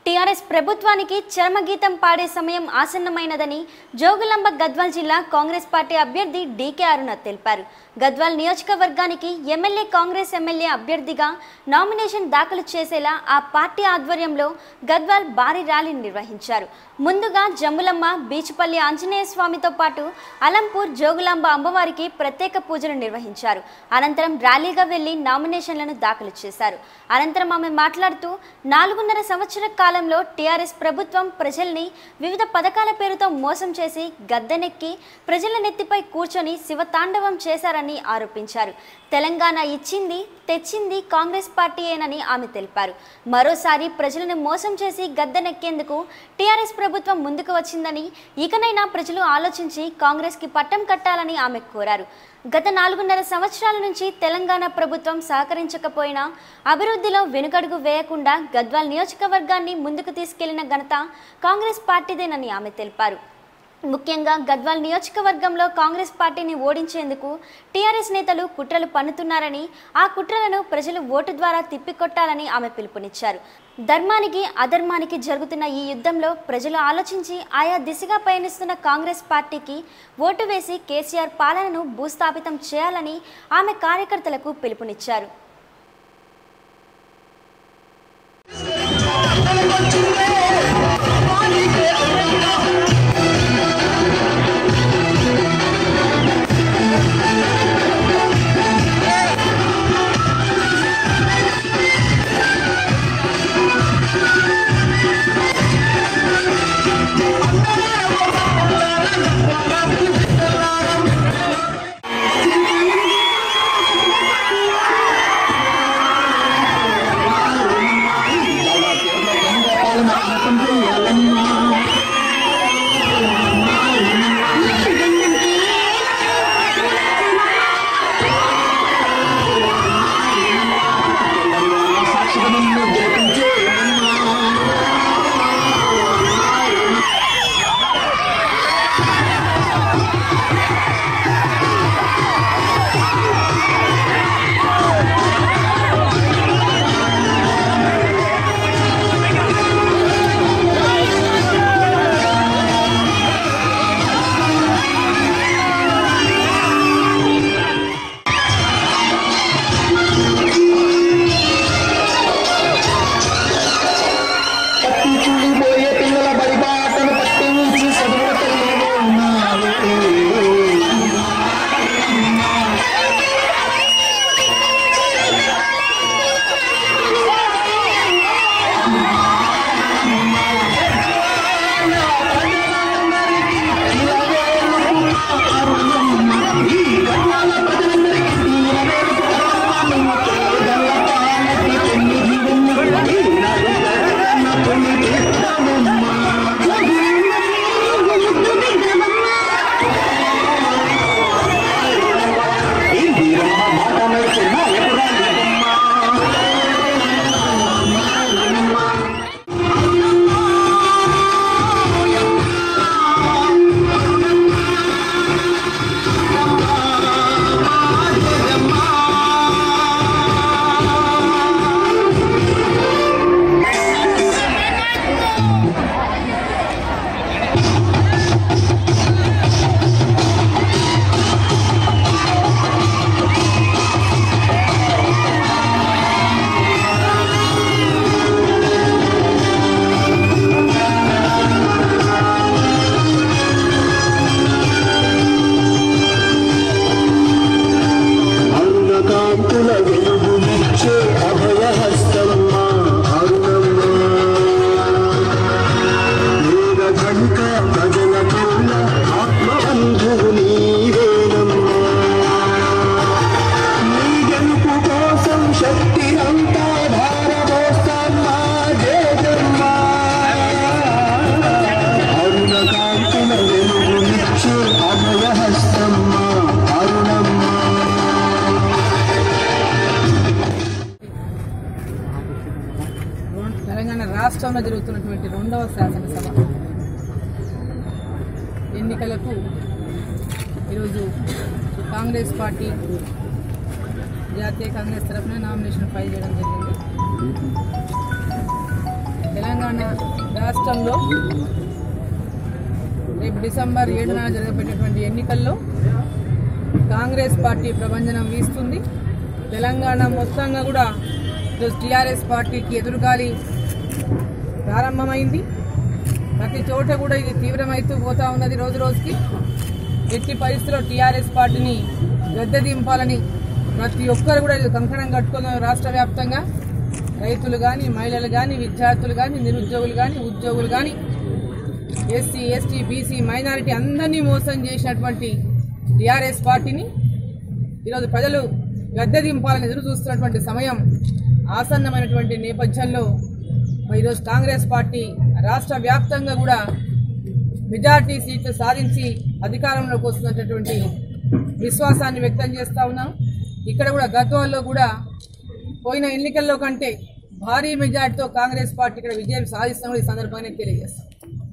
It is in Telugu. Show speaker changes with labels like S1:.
S1: టీఆర్ఎస్ ప్రభుత్వానికి చరమగీతం పాడే సమయం ఆసన్నమైనదని జోగులాంబ గద్వాల్ జిల్లా కాంగ్రెస్ పార్టీ అభ్యర్థి డీకే అరుణ తెలిపారు. గద్వాల్ నియోజకవర్గానికి కాంగ్రెస్ ఎమ్మెల్యే అభ్యర్థిగా నామినేషన్ దాఖలు చేసేలా ఆ పార్టీ ఆధ్వర్యంలో గద్వాల్ భారీ ర్యాలీ నిర్వహించారు. ముందుగా జమ్ములమ్మ, బీచుపల్లి ఆంజనేయ స్వామితో పాటు అలంపూర్ జోగులాంబ అమ్మవారికి ప్రత్యేక పూజలు నిర్వహించారు. అనంతరం ర్యాలీగా వెళ్లి నామినేషన్లను దాఖలు చేశారు. అనంతరం ఆమె మాట్లాడుతూ 4.5 సంవత్సరాల కాలంలో టీఆర్ఎస్ ప్రభుత్వం ప్రజల్ని వివిధ పథకాల పేరుతో మోసం చేసి గద్దెనెక్కి ప్రజల నెత్తిపై కూర్చొని శివతాండవం చేశారని ఆరోపించారు. తెలంగాణ ఇచ్చింది తెచ్చింది కాంగ్రెస్ పార్టీయేనని ఆమె తెలిపారు. మరోసారి ప్రజలను మోసం చేసి గద్దెనెక్కేందుకు టీఆర్ఎస్ ప్రభుత్వం ముందుకు వచ్చిందని, ఇకనైనా ప్రజలు ఆలోచించి కాంగ్రెస్కి పట్టం కట్టాలని ఆమె కోరారు. గత 4.5 సంవత్సరాల నుంచి తెలంగాణ ప్రభుత్వం సహకరించకపోయినా అభివృద్ధిలో వెనుకడుగు వేయకుండా గద్వాల్ నియోజకవర్గాన్ని ముందుకు తీసుకెళ్లిన ఘనత కాంగ్రెస్ పార్టీదేనని ఆమె తెలిపారు. ముఖ్యంగా గద్వాల్ నియోజకవర్గంలో కాంగ్రెస్ పార్టీని ఓడించేందుకు టీఆర్ఎస్ నేతలు కుట్రలు పన్నుతున్నారని, ఆ కుట్రలను ప్రజలు ఓటు ద్వారా తిప్పికొట్టాలని ఆమె పిలుపునిచ్చారు. ధర్మానికి అధర్మానికి జరుగుతున్న ఈ యుద్ధంలో ప్రజలు ఆలోచించి ఆయా దిశగా పయనిస్తున్న కాంగ్రెస్ పార్టీకి ఓటు వేసి కేసీఆర్ పాలనను భూస్థాపితం చేయాలని ఆమె కార్యకర్తలకు పిలుపునిచ్చారు.
S2: తెలంగాణ రాష్ట్రంలో జరుగుతున్నటువంటి 2వ శాసనసభ ఎన్నికలకు ఈరోజు కాంగ్రెస్ పార్టీ జాతీయ కాంగ్రెస్ తరఫున నామినేషన్ ఫైల్ చేయడం జరిగింది. తెలంగాణ రాష్ట్రంలో రేపు డిసెంబర్ 7న జరగబోయేటువంటి ఎన్నికల్లో కాంగ్రెస్ పార్టీ ప్రభంజనం వీస్తుంది. తెలంగాణ మొత్తంగా కూడా టీఆర్ఎస్ పార్టీకి ఎదురుగాలి ప్రారంభమైంది. ప్రతి చోట కూడా ఇది తీవ్రమైతూ పోతా ఉన్నది. రోజు రోజుకి ఎట్టి పరిస్థితుల్లో టీఆర్ఎస్ పార్టీని గద్దె దింపాలని ప్రతి ఒక్కరు కూడా ఇది కంకణం కట్టుకున్న రాష్ట్ర వ్యాప్తంగా రైతులు కానీ, మహిళలు కానీ, విద్యార్థులు కానీ, నిరుద్యోగులు కానీ, ఉద్యోగులు కానీ, ఎస్సీ, ఎస్టీ, బీసీ, మైనారిటీ అందరినీ మోసం చేసినటువంటి టీఆర్ఎస్ పార్టీని ఈరోజు ప్రజలు గద్దె దింపాలని ఎదురు చూస్తున్నటువంటి సమయం ఆసన్నమైనటువంటి నేపథ్యంలో ఈరోజు కాంగ్రెస్ పార్టీ రాష్ట్ర వ్యాప్తంగా కూడా మెజార్టీ సీట్లు సాధించి అధికారంలోకి వస్తున్నటువంటి విశ్వాసాన్ని వ్యక్తం చేస్తూ ఉన్నాం. ఇక్కడ కూడా గతంలో కూడా పోయిన ఎన్నికల్లో కంటే భారీ మెజార్టీతో కాంగ్రెస్ పార్టీ ఇక్కడ విజయం సాధిస్తామని ఈ సందర్భాన్ని తెలియజేస్తాం.